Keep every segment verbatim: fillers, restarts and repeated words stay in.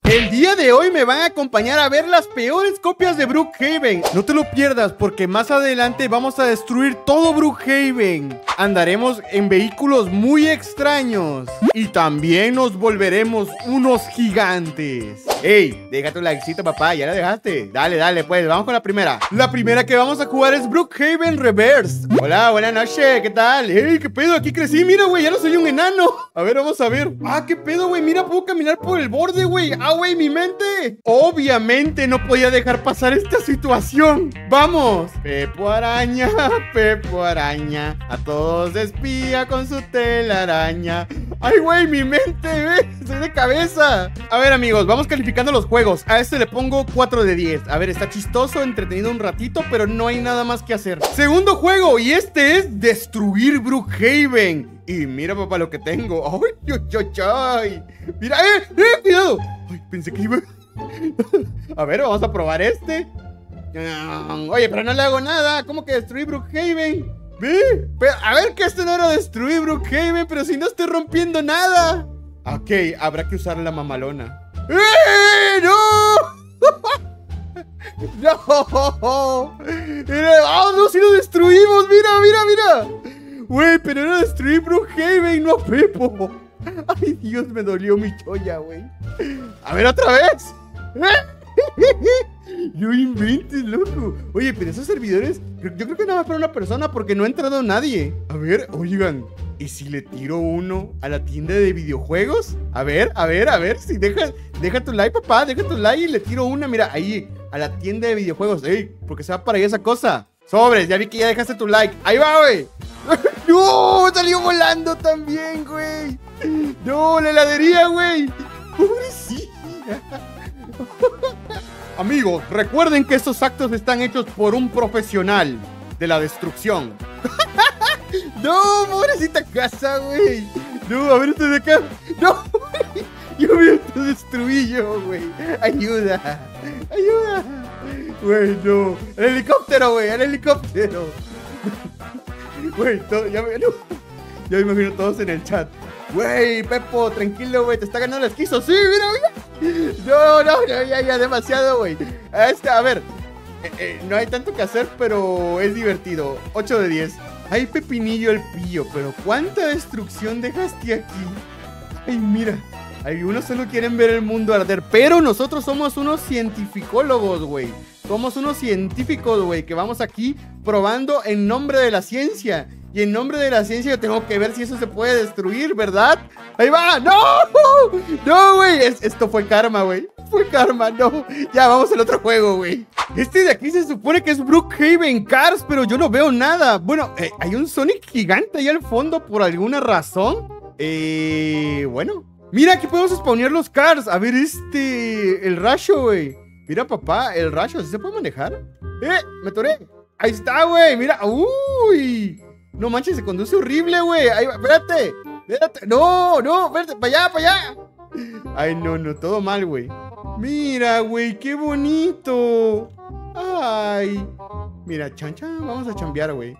El día de hoy me van a acompañar a ver las peores copias de Brookhaven. No te lo pierdas porque más adelante vamos a destruir todo Brookhaven. Andaremos en vehículos muy extraños y también nos volveremos unos gigantes. Ey, deja tu likecito, papá, ya la dejaste. Dale, dale, pues, vamos con la primera. La primera que vamos a jugar es Brookhaven Reverse. Hola, buenas noches, ¿qué tal? Ey, qué pedo, aquí crecí, mira, güey, ya no soy un enano. A ver, vamos a ver. Ah, qué pedo, güey, mira, puedo caminar por el borde, güey. Ah, güey, mi mente. Obviamente no podía dejar pasar esta situación. Vamos. Pepo Araña, Pepo Araña, a todos espía con su telaraña. Ay, güey, mi mente, ve, soy de cabeza. A ver, amigos, vamos calificando los juegos. A este le pongo cuatro de diez. A ver, está chistoso, entretenido un ratito, pero no hay nada más que hacer. Segundo juego, y este es destruir Brookhaven. Y mira, papá, lo que tengo. ¡Ay, ay, ay, ay! ¡Mira! ¡Eh, eh! ¡Cuidado! ¡Ay, pensé que iba! A ver, vamos a probar este. Oye, pero no le hago nada. ¿Cómo que destruir Brookhaven? ¿Ve? Pero, a ver, que este no era destruir Brookhaven, pero si no estoy rompiendo nada. Ok, habrá que usar la mamalona. ¡Eh! ¡No! ¡No! ¡Ah, no! ¡Si lo destruimos! ¡Mira, mira, mira! Güey, pero era destruir Brookhaven, no a Pepo. Ay, Dios, me dolió mi cholla, güey. A ver, otra vez. No inventes, loco. Oye, pero esos servidores, yo creo que nada más para una persona porque no ha entrado nadie. A ver, oigan, ¿y si le tiro uno a la tienda de videojuegos? A ver, a ver, a ver, si deja, deja tu like, papá, deja tu like y le tiro una, mira, ahí, a la tienda de videojuegos. Ey, porque se va para allá esa cosa. Sobres, ya vi que ya dejaste tu like. Ahí va, güey. ¡No! Salió volando también, güey. No, la heladería, güey. Pobrecilla. Amigos, recuerden que estos actos están hechos por un profesional de la destrucción. No, pobrecita casa, güey. No, a ver, esto de acá. No, güey. Yo me destruí yo, güey. Ayuda. Ayuda. Güey, no. El helicóptero, güey. El helicóptero. Güey, ya me, no, ya me imagino todos en el chat. Güey, Pepo, tranquilo, güey, te está ganando el esquizo. Sí, mira, mira. No, no, no, ya, ya, demasiado, güey. Este, a ver, eh, eh, no hay tanto que hacer, pero es divertido. ocho de diez. Ay, Pepinillo el pillo, pero ¿cuánta destrucción dejaste aquí? Ay, mira, algunos solo quieren ver el mundo arder, pero nosotros somos unos cientificólogos, güey. Somos unos científicos, güey, que vamos aquí probando en nombre de la ciencia. Y en nombre de la ciencia yo tengo que ver si eso se puede destruir, ¿verdad? ¡Ahí va! ¡No! ¡No, güey! Es, esto fue karma, güey. Fue karma, no. Ya, vamos al otro juego, güey. Este de aquí se supone que es Brookhaven Cars, pero yo no veo nada. Bueno, eh, hay un Sonic gigante ahí al fondo por alguna razón. Eh... Bueno. Mira, aquí podemos spawnear los cars. A ver, este... El rayo, güey. Mira, papá, el rayo, ¿sí se puede manejar? ¡Eh! ¡Me atoré! ¡Ahí está, güey! ¡Mira! ¡Uy! No manches, se conduce horrible, güey. Ahí va, espérate. Espérate. No, no, espérate. Para allá, para allá. Ay, no, no, todo mal, güey. Mira, güey, qué bonito. Ay. Mira, chan, chan, vamos a chambear, güey.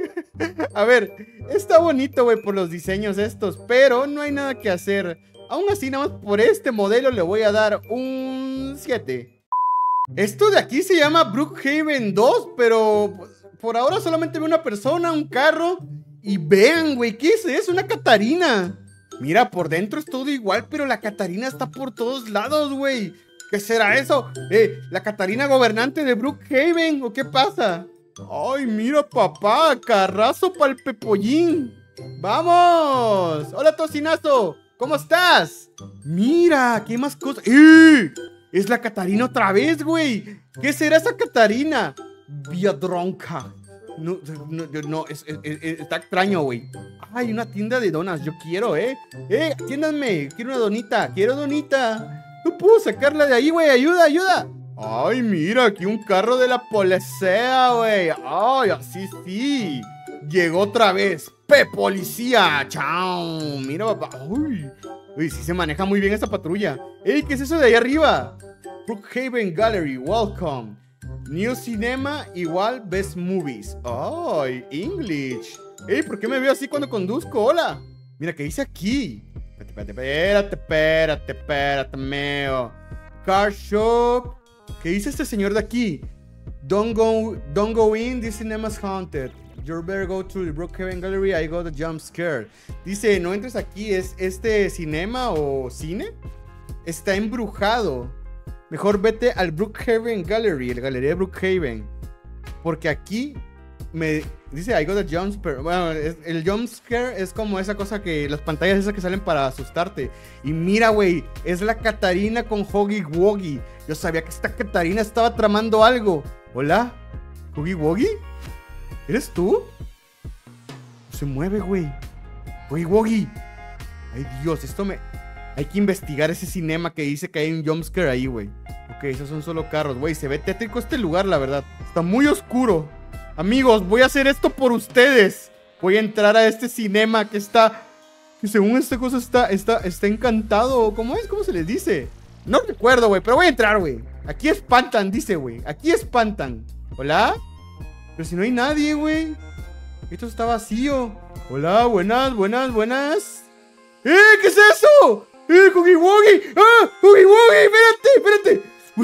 A ver, está bonito, güey, por los diseños estos, pero no hay nada que hacer. Aún así, nada más por este modelo le voy a dar un siete. Esto de aquí se llama Brookhaven dos, pero por ahora solamente veo una persona, un carro. Y vean, güey, ¿qué es eso? Una Catarina. Mira, por dentro es todo igual, pero la Catarina está por todos lados, güey. ¿Qué será eso? Eh, ¿la Catarina gobernante de Brookhaven o qué pasa? Ay, mira, papá, carrazo pa'l Pepollín. ¡Vamos! Hola, tocinazo, ¿cómo estás? Mira, ¿qué más cosas? ¡Eh! Es la Catarina otra vez, güey. ¿Qué será esa Catarina? Viadronca. No, no, no es, es, es, está extraño, güey. Ay, una tienda de donas. Yo quiero, ¿eh? Eh, atiéndanme. Quiero una donita. Quiero donita. No puedo sacarla de ahí, güey. Ayuda, ayuda. Ay, mira, aquí un carro de la policía, güey. Ay, así sí. Llegó otra vez. ¡Pe policía! ¡Chao! Mira, papá. Uy. Uy, sí se maneja muy bien esta patrulla. ¡Ey! ¿Qué es eso de ahí arriba? Brookhaven Gallery, welcome. New Cinema igual Best Movies. ¡Ay! English. ¡Ey! ¿Por qué me veo así cuando conduzco? ¡Hola! Mira, ¿qué dice aquí? Espérate, espérate, espérate, espérate, espérate, meo. Car Shop. ¿Qué dice este señor de aquí? Don't go, don't go in, this cinema's haunted. You better go to the Brookhaven Gallery, I got a jump scare. Dice, no entres aquí, ¿es este cinema o cine? Está embrujado. Mejor vete al Brookhaven Gallery, la galería de Brookhaven. Porque aquí me dice, I got a jump scare. Bueno, es, el jump scare es como esa cosa que, las pantallas esas que salen para asustarte. Y mira, güey, es la Catarina con Huggy Wuggy. Yo sabía que esta Catarina estaba tramando algo. Hola, Huggy Wuggy. ¿Eres tú? Se mueve, güey. Huggy Wuggy. Ay, Dios, esto me... Hay que investigar ese cinema que dice que hay un jumpscare ahí, güey. Ok, esos son solo carros, güey. Se ve tétrico este lugar, la verdad. Está muy oscuro. Amigos, voy a hacer esto por ustedes. Voy a entrar a este cinema que está... Que según esta cosa está... Está, está encantado. ¿Cómo es? ¿Cómo se les dice? No recuerdo, güey, pero voy a entrar, güey. Aquí espantan, dice, güey. Aquí espantan. ¿Hola? Pero si no hay nadie, güey. Esto está vacío. Hola, buenas, buenas, buenas. ¡Eh! ¿Qué es eso? ¡Eh, Huggy Wuggy! ¡Ah! ¡Huggy Wuggy! ¡Espérate,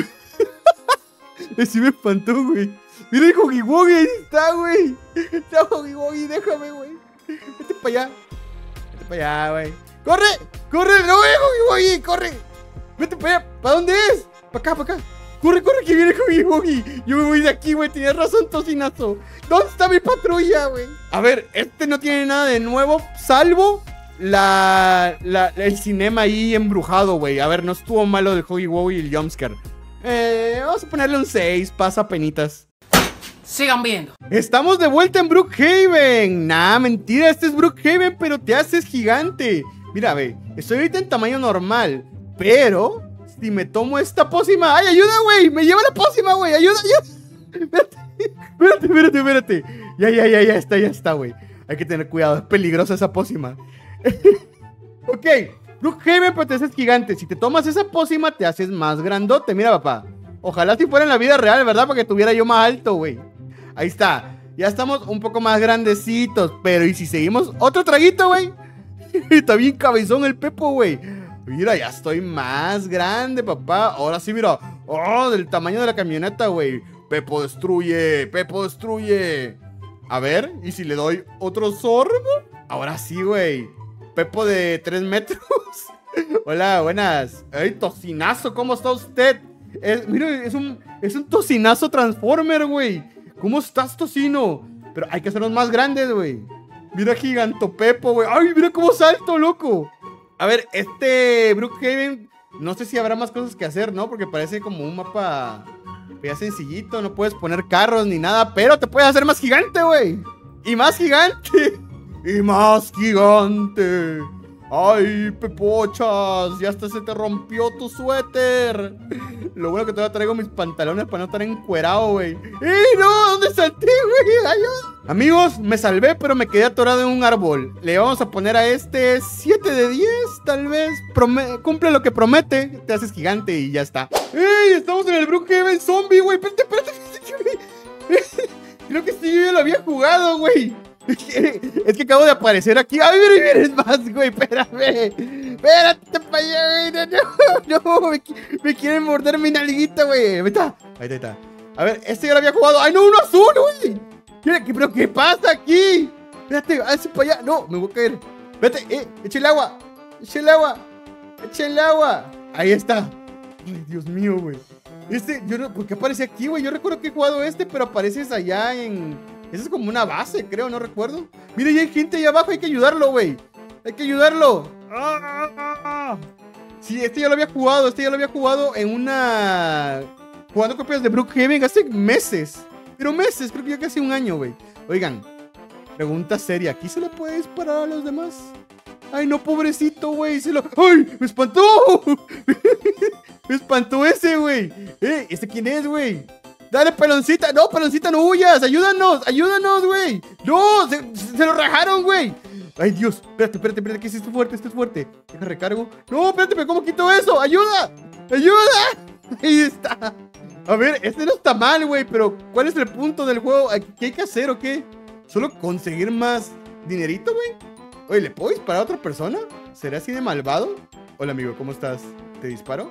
espérate! Sí me espantó, güey. Mira el Huggy Wuggy, ahí está, güey. Está Huggy Wuggy, déjame, güey. Vete para allá. Vete para allá, güey. ¡Corre! ¡Corre! ¡No, eh, Huggy Wuggy! ¡Corre! Vete para allá. ¿Para dónde es? Para acá, para acá. Corre, corre, que viene Huggy Wuggy. Yo me voy de aquí, güey. Tienes razón, tocinazo. ¿Dónde está mi patrulla, güey? A ver, este no tiene nada de nuevo, salvo la, la, el cinema ahí embrujado, güey. A ver, no estuvo malo del Huggy Wuggy y el jumpscare. Eh, vamos a ponerle un seis, pasa penitas. Sigan viendo. Estamos de vuelta en Brookhaven. Nah, mentira, este es Brookhaven, pero te haces gigante. Mira, ve, estoy ahorita en tamaño normal, pero... Si me tomo esta pócima... ¡Ay, ayuda, güey! ¡Me lleva la pócima, güey! ¡Ayuda, ayuda! Espérate, espérate, espérate, espérate. Ya, ya, ya, ya está, ya está, güey. Hay que tener cuidado, es peligrosa esa pócima. Ok, Brookhaven, pero te haces gigante. Si te tomas esa pócima, te haces más grandote. Mira, papá. Ojalá si fuera en la vida real, ¿verdad? Para que tuviera yo más alto, güey. Ahí está. Ya estamos un poco más grandecitos. Pero, ¿y si seguimos otro traguito, güey? Está bien cabezón el Pepo, güey. Mira, ya estoy más grande, papá. Ahora sí, mira. Oh, del tamaño de la camioneta, güey. Pepo destruye, Pepo destruye. A ver, ¿y si le doy otro sorbo? Ahora sí, güey. Pepo de tres metros. Hola, buenas. Ay, tocinazo, ¿cómo está usted? Es, mira, es un, es un tocinazo transformer, güey. ¿Cómo estás, tocino? Pero hay que hacerlos más grandes, güey. Mira, giganto Pepo, güey. Ay, mira cómo salto, loco. A ver, este Brookhaven, no sé si habrá más cosas que hacer, ¿no? Porque parece como un mapa ya sencillito, no puedes poner carros ni nada, pero te puedes hacer más gigante, güey. Y más gigante. Y más gigante. Ay, Pepochas, ya hasta se te rompió tu suéter. Lo bueno que todavía traigo mis pantalones para no estar encuerado, güey. ¡Eh, no! ¿Dónde salté, güey? ¡Ayuda! Amigos, me salvé, pero me quedé atorado en un árbol. Le vamos a poner a este siete de diez, tal vez. Prome- cumple lo que promete. Te haces gigante y ya está. ¡Ey! Estamos en el Brookhaven Zombie, güey. Espérate, espérate. Creo que sí, yo ya lo había jugado, güey. Es que acabo de aparecer aquí. ¡Ay, mira, mira! Es más, güey, espérame. Espérate para allá, güey. No, no, no me, me quieren morder mi nalguita, güey. Ahí está, ahí está. A ver, este ya lo había jugado. ¡Ay, no, uno azul, güey! Mira, ¿pero qué pasa aquí? Espérate, hazte para allá. No, me voy a caer. Espérate, eh, echa el agua. Echa el agua. Echa el agua. Ahí está. Ay, Dios mío, güey. Este, yo no, ¿por qué aparece aquí, güey? Yo recuerdo que he jugado este, pero apareces allá en... Esa es como una base, creo, no recuerdo. Mira, ya hay gente ahí abajo, hay que ayudarlo, güey. Hay que ayudarlo. Sí, este ya lo había jugado, este ya lo había jugado en una... Jugando copias de Brookhaven hace meses. Pero meses, creo que ya casi un año, güey. Oigan, pregunta seria, ¿aquí se le puede disparar a los demás? Ay, no, pobrecito, güey, se lo... ¡Ay! ¡Me espantó! Me espantó ese, güey. Eh, ¿este quién es, güey? Dale, peloncita. No, peloncita, no huyas. Ayúdanos, ayúdanos, güey. No, se, se lo rajaron, güey. Ay, Dios. Espérate, espérate, espérate. Que este es fuerte, este es fuerte. Deja recargo. No, espérate, pero ¿cómo quito eso? ¡Ayuda! ¡Ayuda! Ahí está. A ver, este no está mal, güey. Pero, ¿cuál es el punto del juego? ¿Qué hay que hacer o qué? ¿Solo conseguir más dinerito, güey? Oye, ¿le puedo disparar a otra persona? ¿Será así de malvado? Hola, amigo, ¿cómo estás? ¿Te disparo?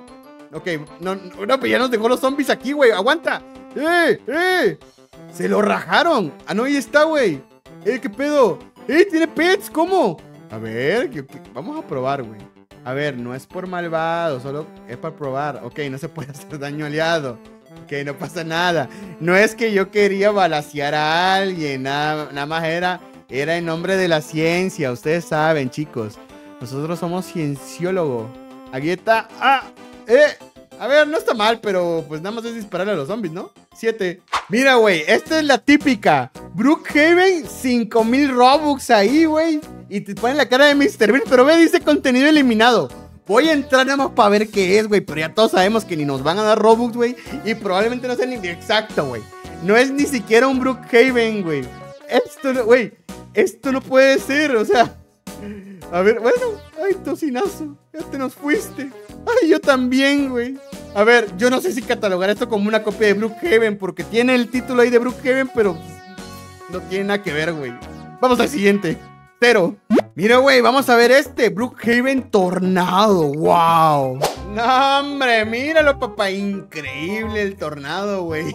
Ok, no, no, no, pero ya nos dejó los zombies aquí, güey. ¡Aguanta! ¡Eh! ¡Eh! ¡Se lo rajaron! Ah, no, ahí está, güey. ¡Eh, qué pedo! ¡Eh, tiene pets! ¿Cómo? A ver, ¿qué, qué? Vamos a probar, güey. A ver, no es por malvado, solo es para probar. Ok, no se puede hacer daño aliado. Ok, no pasa nada. No es que yo quería balacear a alguien. Nada, nada más era, era en nombre de la ciencia. Ustedes saben, chicos. Nosotros somos cienciólogos. Aquí está. ¡Ah! ¡Eh! A ver, no está mal, pero pues nada más es dispararle a los zombies, ¿no? Siete. Mira, güey, esta es la típica. Brookhaven, cinco mil Robux ahí, güey. Y te ponen la cara de míster Bean, pero ve, dice contenido eliminado. Voy a entrar nada más para ver qué es, güey. Pero ya todos sabemos que ni nos van a dar Robux, güey. Y probablemente no sea ni exacto, güey. No es ni siquiera un Brookhaven, güey. Esto no, güey. Esto no puede ser, o sea. A ver, bueno. Ay, tocinazo. Ya te nos fuiste. Ay, yo también, güey. A ver, yo no sé si catalogar esto como una copia de Brookhaven, porque tiene el título ahí de Brookhaven, pero no tiene nada que ver, güey. Vamos al siguiente. Cero. Mira, güey, vamos a ver este. Brookhaven Tornado. ¡Wow! No, hombre, míralo, papá. Increíble el tornado, güey.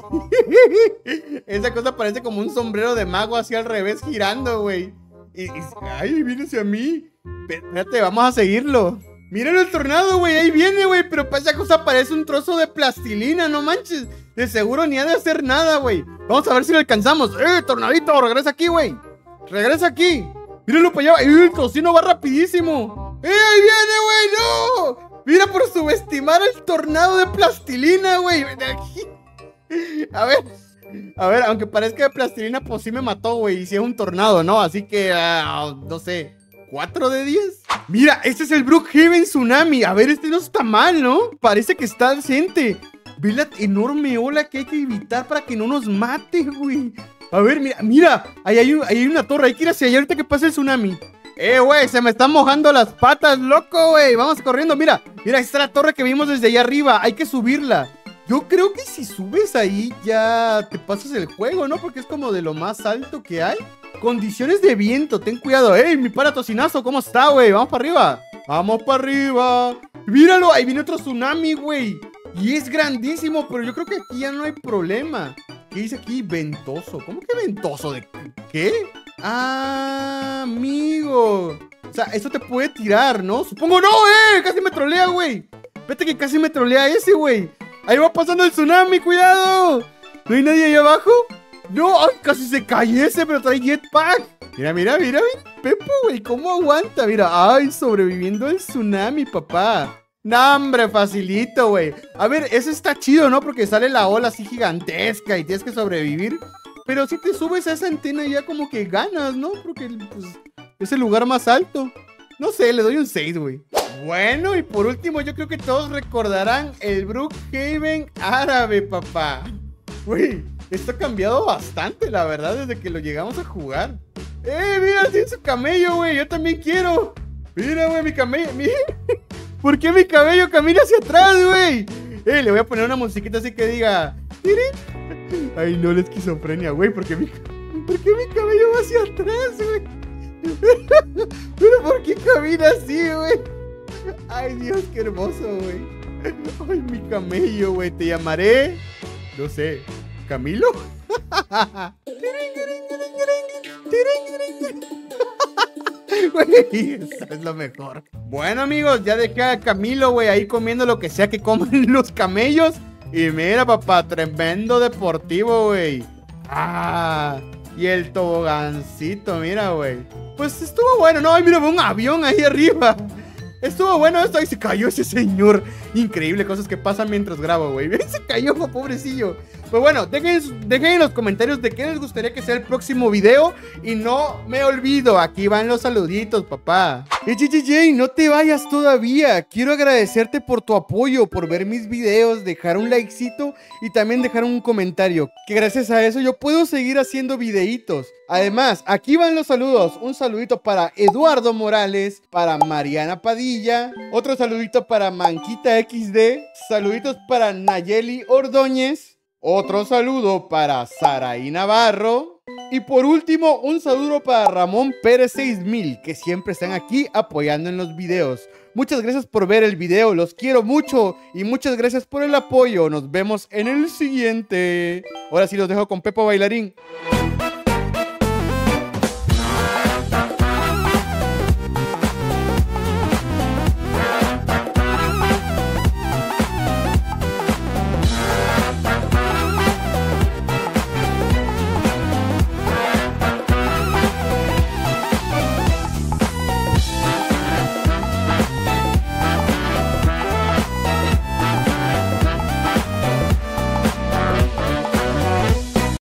Esa cosa parece como un sombrero de mago así al revés girando, güey. Y, y, ay, viene hacia mí. Espérate, vamos a seguirlo. Míralo el tornado, güey. Ahí viene, güey. Pero esa cosa parece un trozo de plastilina, no manches. De seguro ni ha de hacer nada, güey. Vamos a ver si lo alcanzamos. ¡Eh, tornadito! Regresa aquí, güey. Regresa aquí. Míralo para allá. ¡Eh, el tocino va rapidísimo! ¡Eh, ahí viene, güey! ¡No! Mira, por subestimar el tornado de plastilina, güey. A ver. A ver, aunque parezca de plastilina, pues sí me mató, güey. Y sí es un tornado, ¿no? Así que, uh, no sé. ¿cuatro de diez? Mira, este es el Brookhaven Tsunami. A ver, este no está mal, ¿no? Parece que está decente. Ve la enorme ola que hay que evitar para que no nos mate, güey. A ver, mira, mira. Ahí hay, un, ahí hay una torre. Hay que ir hacia allá ahorita que pase el tsunami. Eh, güey, se me están mojando las patas, loco, güey. Vamos corriendo, mira. Mira, ahí está la torre que vimos desde allá arriba. Hay que subirla. Yo creo que si subes ahí ya te pasas el juego, ¿no? Porque es como de lo más alto que hay. Condiciones de viento, ten cuidado. ¡Ey, mi para tocinazo! ¿Cómo está, güey? Vamos para arriba. Vamos para arriba. Míralo, ahí viene otro tsunami, güey. Y es grandísimo, pero yo creo que aquí ya no hay problema. ¿Qué dice aquí? Ventoso. ¿Cómo que ventoso? ¿De qué? Ah, amigo. O sea, eso te puede tirar, ¿no? Supongo no, eh. Casi me trolea, güey. Vete que casi me trolea ese, güey. Ahí va pasando el tsunami, cuidado. ¿No hay nadie ahí abajo? No, ay, casi se cae ese, pero trae jetpack. Mira, mira, mira, Pepo, güey, ¿cómo aguanta? Mira, ay, sobreviviendo el tsunami, papá. No, hombre, facilito, güey. A ver, eso está chido, ¿no? Porque sale la ola así gigantesca y tienes que sobrevivir. Pero si te subes a esa antena ya como que ganas, ¿no? Porque pues, es el lugar más alto. No sé, le doy un seis, güey. Bueno, y por último, yo creo que todos recordarán el Brookhaven árabe, papá. Güey, esto ha cambiado bastante, la verdad, desde que lo llegamos a jugar. ¡Eh, mira, tiene su camello, güey! ¡Yo también quiero! Mira, güey, mi camello, mira. ¿Por qué mi cabello camina hacia atrás, güey? Eh, le voy a poner una musiquita así que diga... Ay, no, la esquizofrenia, güey, ¿por qué mi, ¿por qué mi cabello va hacia atrás, güey? Pero ¿por qué camina así, güey? Ay, Dios, qué hermoso, güey. Ay, mi camello, güey. Te llamaré, no sé, ¿Camilo? Güey, eso es lo mejor. Bueno, amigos, ya dejé a Camilo, güey, ahí comiendo lo que sea que coman los camellos. Y mira, papá, tremendo deportivo, güey. Ah, y el tobogancito, mira, güey. Pues estuvo bueno, no, mira, un avión ahí arriba. Estuvo bueno esto, ahí se cayó ese señor. Increíble, cosas que pasan mientras grabo, güey. Se cayó, pobrecillo. Pues bueno, dejen, dejen en los comentarios de qué les gustaría que sea el próximo video. Y no me olvido, aquí van los saluditos, papá. Hey, J J J, no te vayas todavía. Quiero agradecerte por tu apoyo, por ver mis videos, dejar un likecito y también dejar un comentario. Que gracias a eso yo puedo seguir haciendo videitos. Además, aquí van los saludos. Un saludito para Eduardo Morales, para Mariana Padilla, otro saludito para Manquita equis de, saluditos para Nayeli Ordóñez, otro saludo para Saraí Navarro, Y por último, un saludo para Ramón Pérez seis mil, que siempre están aquí apoyando en los videos. Muchas gracias por ver el video, los quiero mucho y muchas gracias por el apoyo. Nos vemos en el siguiente. Ahora sí los dejo con Pepo Bailarín.